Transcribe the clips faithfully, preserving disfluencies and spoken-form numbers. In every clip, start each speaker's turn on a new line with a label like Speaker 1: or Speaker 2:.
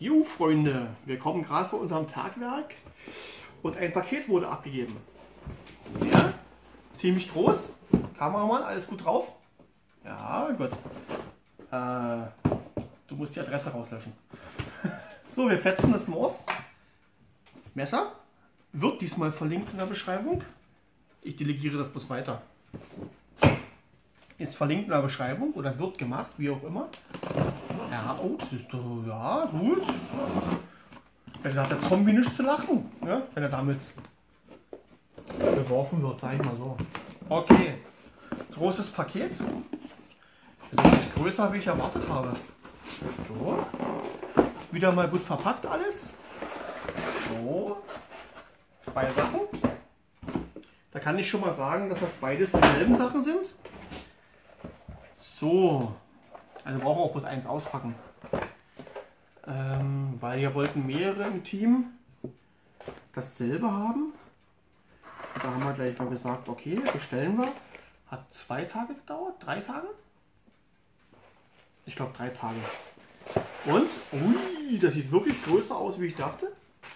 Speaker 1: Jo Freunde, wir kommen gerade von unserem Tagwerk und ein Paket wurde abgegeben. Ja, ziemlich groß. Kameramann, alles gut drauf? Ja, gut. Äh, du musst die Adresse rauslöschen. So, wir fetzen das mal auf. Messer wird diesmal verlinkt in der Beschreibung. Ich delegiere das bloß weiter. Ist verlinkt in der Beschreibung oder wird gemacht, wie auch immer. Ja, oh, das ist doch, ja, gut. Vielleicht hat der Zombie nicht zu lachen, ne? Wenn er damit beworfen wird, sag ich mal so. Okay, großes Paket. Das ist größer, wie ich erwartet habe. So. Wieder mal gut verpackt alles. So. Zwei Sachen. Da kann ich schon mal sagen, dass das beides dieselben Sachen sind. So. Also brauchen wir auch bloß eins auspacken. Ähm, weil wir wollten mehrere im Team dasselbe haben. Da haben wir gleich mal gesagt, okay, bestellen wir. Hat zwei Tage gedauert, drei Tage? Ich glaube drei Tage. Und, ui, das sieht wirklich größer aus, wie ich dachte.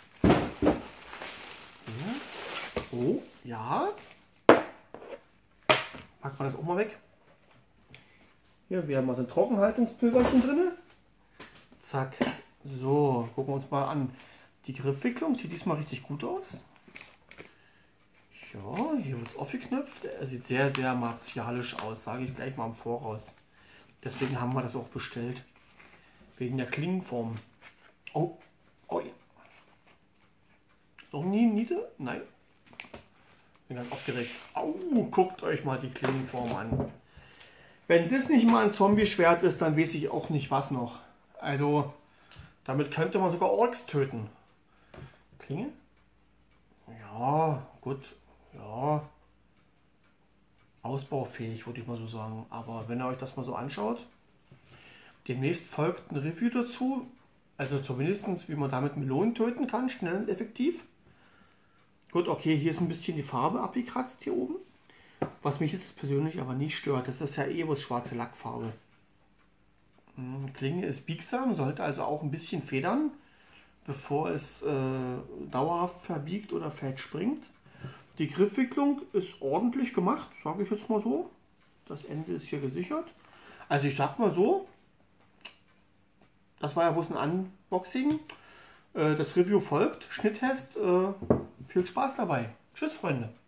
Speaker 1: Ja. Oh, ja. Packen wir das auch mal weg. Hier, wir haben mal so ein Trockenhaltungspulverchen drin. Zack. So, gucken wir uns mal an. Die Griffwicklung sieht diesmal richtig gut aus. Ja, hier wird es aufgeknöpft. Er sieht sehr, sehr martialisch aus, sage ich gleich mal im Voraus. Deswegen haben wir das auch bestellt. Wegen der Klingenform. Oh, oh ja. Ist noch nie Niete? Nein. Bin ganz aufgeregt. Au, guckt euch mal die Klingenform an. Wenn das nicht mal ein Zombie-Schwert ist, dann weiß ich auch nicht was noch. Also, damit könnte man sogar Orks töten. Klinge? Ja, gut. Ja. Ausbaufähig, würde ich mal so sagen. Aber wenn ihr euch das mal so anschaut, demnächst folgt ein Review dazu. Also zumindest, wie man damit Melonen töten kann, schnell und effektiv. Gut, okay, hier ist ein bisschen die Farbe abgekratzt hier oben. Was mich jetzt persönlich aber nicht stört, das ist ja eh bloß schwarze Lackfarbe. Klinge ist biegsam, sollte also auch ein bisschen federn, bevor es äh, dauerhaft verbiegt oder verspringt. Die Griffwicklung ist ordentlich gemacht, sage ich jetzt mal so. Das Ende ist hier gesichert. Also ich sag mal so, das war ja bloß ein Unboxing. Äh, das Review folgt, Schnitttest. Äh, viel Spaß dabei. Tschüss, Freunde.